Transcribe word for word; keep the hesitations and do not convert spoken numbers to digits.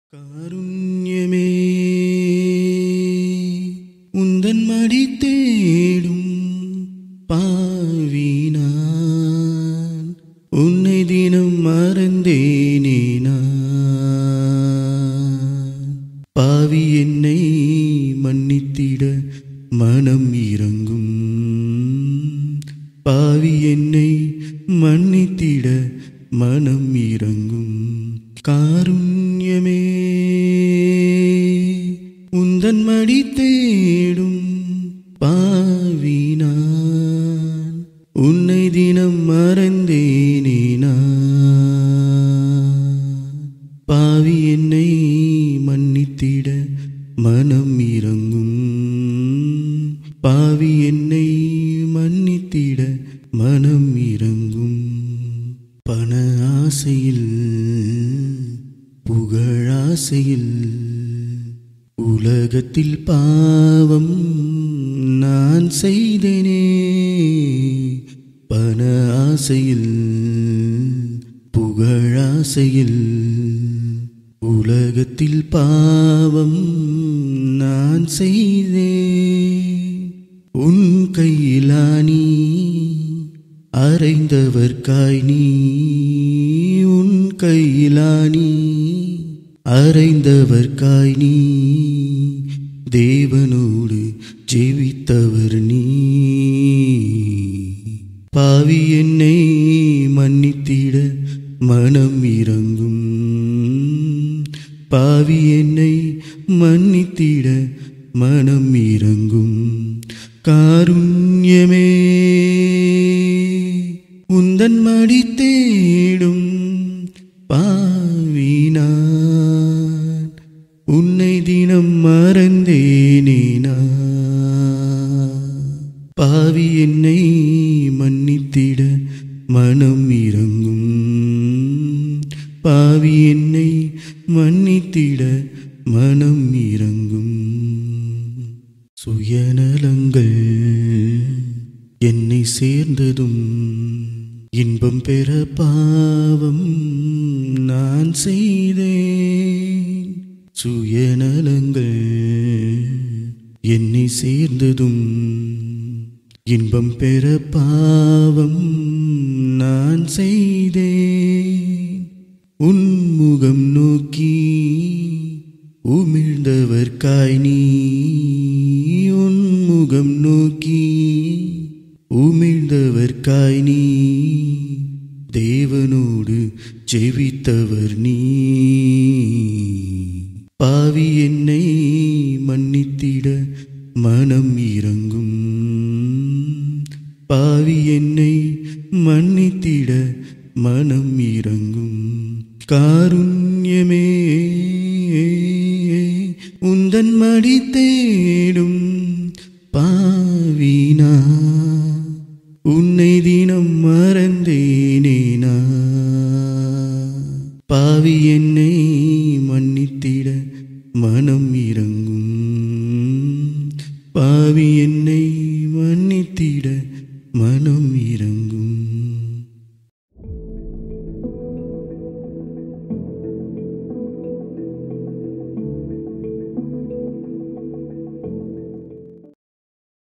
காருண்யமே உந்தன் மடி தேடும் பாவினான் உன்னை தினம் மறந்தேனே நான். பாவி என்னை மன்னித்திட மனம் இறங்கும், பாவி என்னை மன்னித்திட மனம் இறங்கும். காருண்யமே உந்தன் மடி தேடும் பாவினான் உன்னை தினம் மறந்தேனே நான். பாவி என்னை மன்னித்திட மனம் இறங்கும், பாவி என்னை மன்னித்திட மனம் இறங்கும். பண ஆசையில் புகழாசையில் உலகத்தில் பாவம் நான் செய்தேனே. பண ஆசையில் புகழாசையில் உலகத்தில் பாவம் நான் செய்தேன். உன் கையிலானி அறைந்தவர்காய் நீ, உன் கையிலானி அறைந்தவர்காய் நீ, தேவனோடு ஜெபித்தவர் நீ. பாவி என்னை மன்னித்திட மனம் இறங்கும், பாவி என்னை மன்னித்திட மனம் இறங்கும். காருண்யமே உந்தன் மடி தேடும் பாவினான் உன்னை தினம் மறந்தேனே நான். பாவி என்னை மன்னித்திட மனம் இறங்கும், பாவி என்னை மன்னித்திட மனம் இறங்கும். சுயநலங்கள் என்னை சேர்ந்ததும் இன்பம் பெற பாவம் நான் செய்தேன். சுயநலங்கள் என்னை சேர்ந்ததும் இன்பம் பெற பாவம் நான் செய்தேன். உன்முகம் நோக்கி உமிழ்ந்தவர்காய் நீ, உன்முகம் நோக்கி உமிழ்ந்தவர்காய் நீ, தேவனோடு ஜெபித்தவர் நீ. பாவி என்னை மன்னித்திட மனம் இறங்கும், பாவி என்னை மன்னித்திட மனம் இறங்கும். காருண்யமே உந்தன் மடி தேடும் பாவினா உன்னை தினம் மறந்தேனே நான். பாவி என்னை மன்னித்திட மனம் இறங்கும், பாவி